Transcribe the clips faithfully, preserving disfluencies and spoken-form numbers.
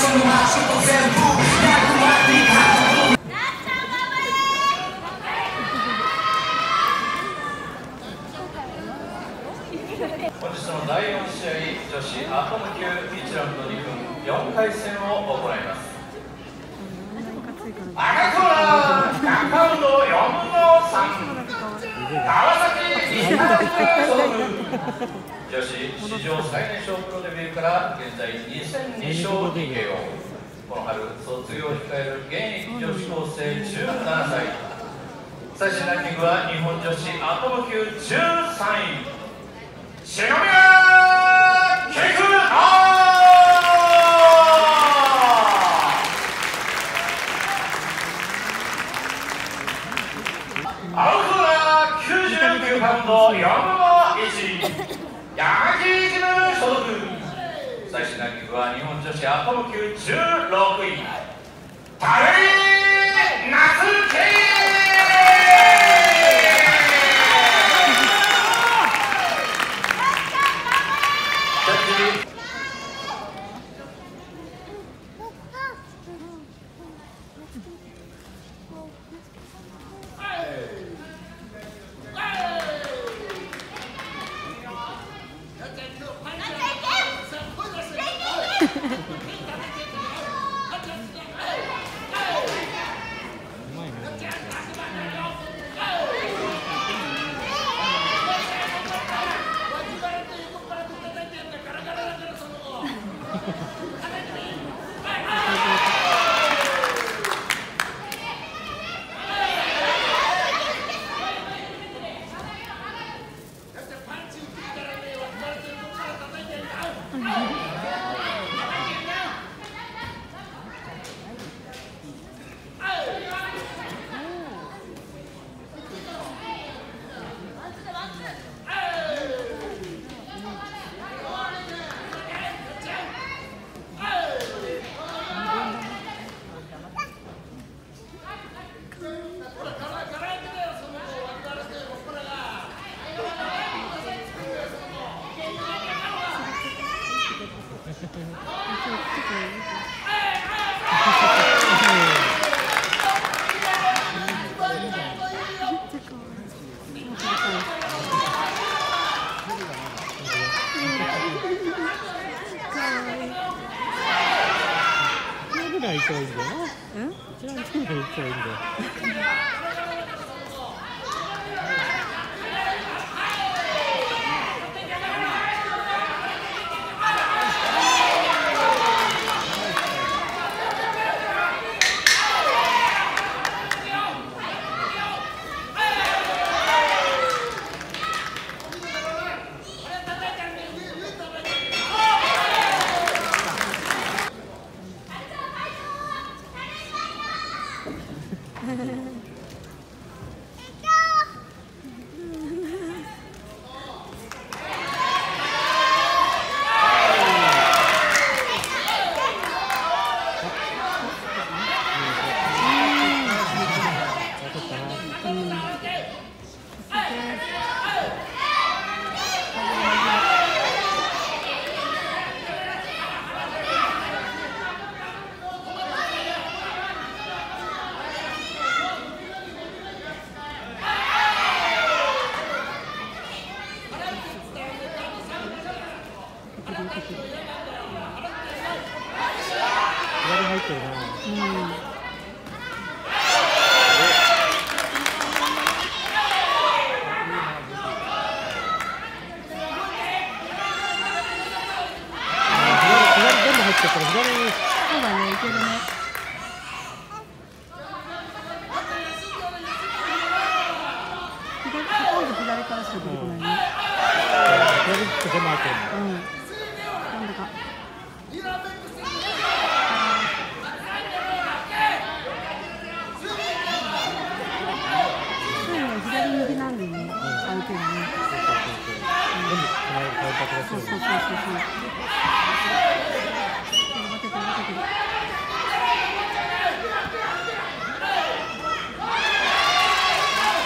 本日のだいよん試合、女子アトム級いちラウンドにふんよんかい戦を行います。赤コーナー、ガンカウントよんぶんのさん、川崎西原女子史上最年少プロデビューから現在にせんに勝 ティーケーオー。 この春卒業を控える現役女子高生じゅうななさい。最新ランキングは日本女子アトム級じゅうさんい、篠宮圭君。アウトナーきゅうじゅうきゅうパウンドよんぶんのいち、山木ジム所属。最新ランキングは日本女子アトム級じゅうろくい、垂井夏希。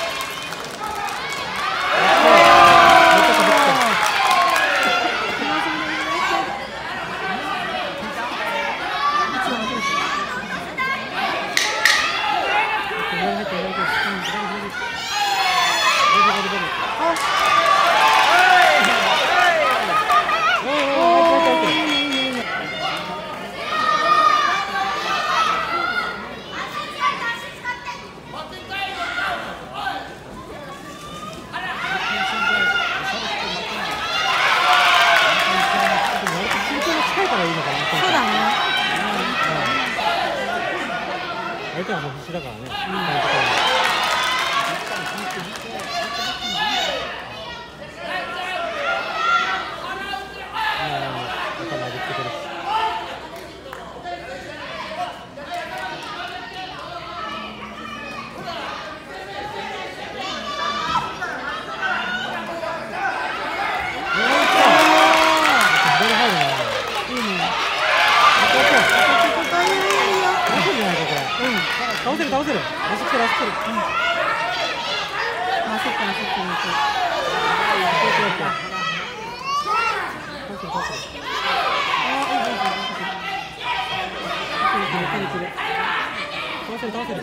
す手はもう必死だからね。倒せる倒せる。足つける足つける。うん。あ、そっかそっかそっか。倒せる倒せる。あ、いいいいいい。倒せる倒せる。倒せる倒せる。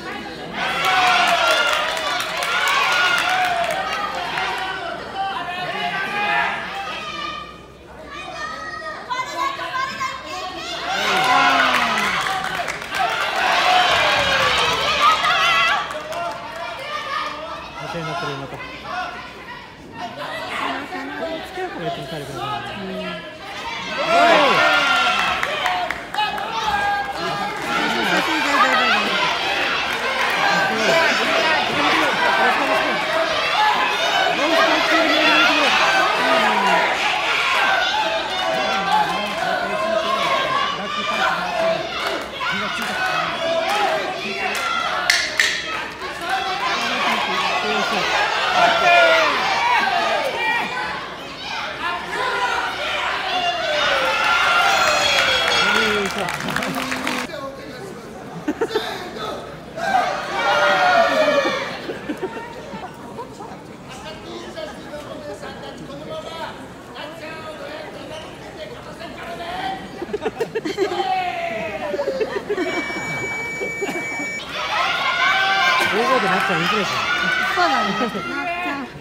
大声でなっちゃう人気ですよ。そうなんです。なっちゃう。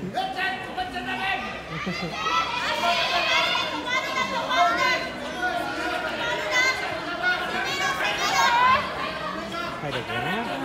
体力がね。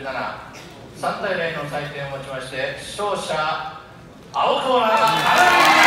さんたいゼロの採点をもちまして勝者青コーナー